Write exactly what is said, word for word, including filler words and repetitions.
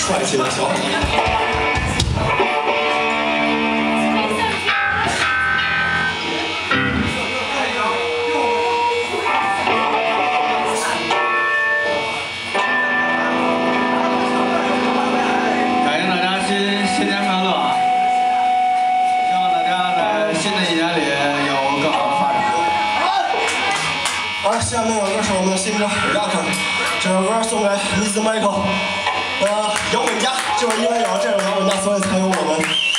帅气的小伙子。 感谢大家新新年快乐啊！希望大家在新的一年里有更好的发展。 好，下面有歌是我们的新歌《Rock》，这首歌送给 mister Michael。呃，摇滚家，就是因为有这种摇滚家，所以才有我们。